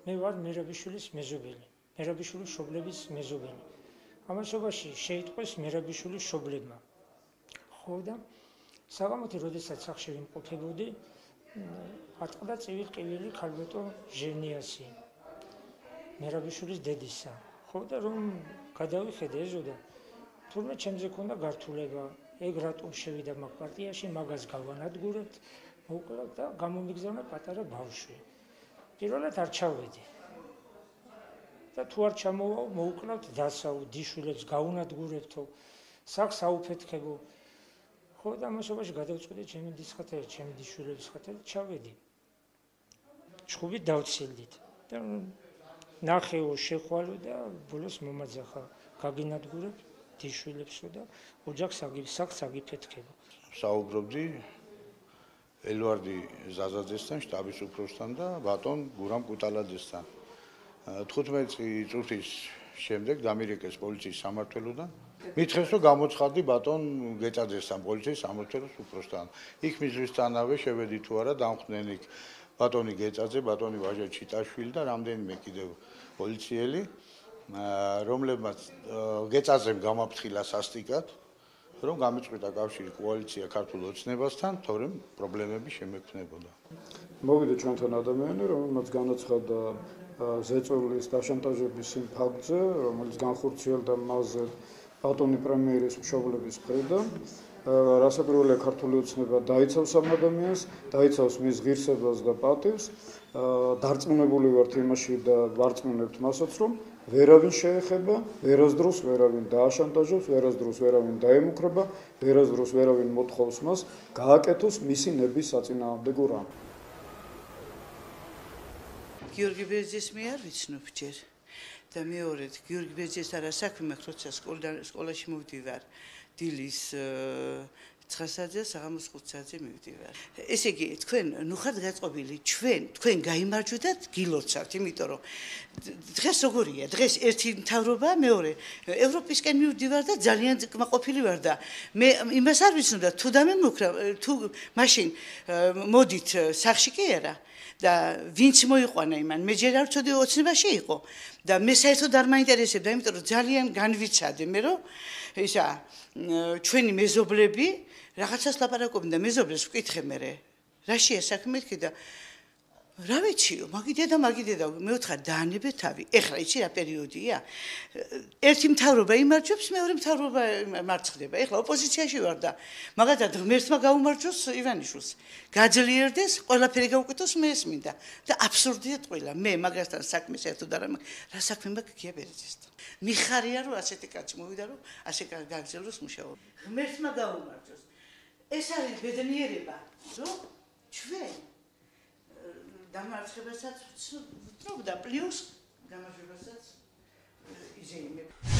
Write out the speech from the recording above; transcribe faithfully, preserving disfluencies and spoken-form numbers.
მე ვარ მერაბიშვილის მეზობელი, მერაბიშვილის მშობლების მეზობელი. ამასობაში შეიტყვეს მერაბიშვილის მშობლებმა. ხო და საღამოთი, როდესაც სახლში ვიმყოფებოდი, ატყდა წივილ-ყივილი ქალბატონ ჟევნიასი, მერაბიშვილის დედისა. ხო და რომ გადავიხედე ეზოდა, თურმე ჩემზე ქონდა გართულება, ეგ რატომ შევიდა მაგ პარტიაში, მაგას გავანადგურებთ, მოუკლავთ და გამომიგზავნა პატარა ბავშვი. პირველად არ ჩავედი. და თუ არ ჩამოვაო, მოუკლავთ დასაო, დიშვილებს გაუნადგურებთო, სახლს აუფეთქებო. ხო და ამასობაში გადავწყვიტე ჩემი დის ხათერით, ჩემი დიშვილების ხათერით ჩავედი. ჩხუბით დავცილდით და ნახეო შეხვალო და ბოლოს მომაძახა, გაგინადგურებ დიშვილებსო და ოჯახს სახლს აგიფეთქებო. საუბრობდი ელვარდი ზაზაძესთან, შტაბის უფროსთან და ბატონ გურამ კუტალაძესთან. თხუთმეტი წუთის შემდეგ დამირეკეს პოლიციის სამმართველოდან. მითხრეს, რომ გამოცხადდი ბატონ გეწაძესთან, პოლიციის სამმართველოს უფროსთან. იქ მიზრისთანავე შევედი თუ არა, დამხდნენ იქ ბატონი გეწაძე, ბატონი ვაჟა ჩიტაშვილი და რამდენიმე კიდევ პოლიციელი, რომლებმაც გეწაძემ გამაფრთხილა სასტიკად, რომ გამეწყვიტა კავშირი კოალიცია ქართულ ოცნებასთან, თორემ პრობლემები შემექმნებოდა. მოვიდა ჩვენთან ადამიანი, რომელმაც განაცხადა ზეწოლის დაშანტაჟების იმ ფაქტზე, რომელიც განხორციელდა მასზე ბატონი პრემიერის მშობლების მხრიდან, რასაკვირველია ქართული ოცნება დაიცავს ამ ადამიანს, დაიცავს მის ღირსებას და პატივს, დარწმუნებული ვართ იმაში და ვარწმუნებთ მასაც, რომ ვერავინ შეეხება, ვერასდროს ვერავინ დააშანტაჟებს, ვერასდროს ვერავინ დაემუქრება, ვერასდროს ვერავინ მოთხოვს მას გააკეთოს მისი ნების საწინააღმდეგო რამ. გიორგი ბერძის მე არ ვიცნობ ჯერ და მეორედ გიორგი ბერძის არა საქმე, როცა სკოლაში მოვდივარ დილის ცხრასაათზე, საღამოს ხუთსაათზე მივდივარ. ესე იგი, თქვენ ნუ ხართ გაწყობილი, ჩვენ, თქვენ გაიმარჯვეთ, გილოცავთ, იმიტომ რომ დღეს როგორია, დღეს ერთი მთავრობა, მეორე ევროპისკენ მივდივარ და ძალიან კმაყოფილი ვარ და მე იმას არ ვიცნობდა, თუ დამემუქრა, თუ მაშინ მოდით სახლში კი არა და ვინც მოიყვანა იმან, მე ჯერ არ ვცოდი ოცნებაში იყო და მე საერთოდ არ მაინტერესებდა, იმიტომ რომ ძალიან განვიცადე მე რომ ისა ჩვენი მეზობლები რაღაცას ლაპარაკობენ და მეზობლებს ვკითხე მე რა შეა საქმე და რა ვიციო, მაგი დედა, მაგი დედა, მე ვთხარ დაანებე თავი. ეხლა იცი რა პერიოდია? ერთი მთავრობა იმარჯვებს, მეორე მთავრობა მარცხდება. ეხლა ოპოზიციაში ვარ და მაგათად ღმერთმა გაუმარჯოს ივანიშვილს. გაძლიერდეს, ყველაფერი გავუკეთოს, მე ეს მინდა. და აბსურდია ტყუილა. მე მაგასთან საქმე საერთოდ არ მაქვს. რა საქმე მაქვს გია ბერეძესთან. მიხარია რომ ასეთი კაცი მოვიდა რომ ასე გაგრძელოს მუშაობა. ღმერთმა გაუმარჯოს. ეს არის ბედნიერება, რომ ჩვენ დამარცხებასაც ვწნობ და პლუს გამარჯვებასაც იზეიმებ.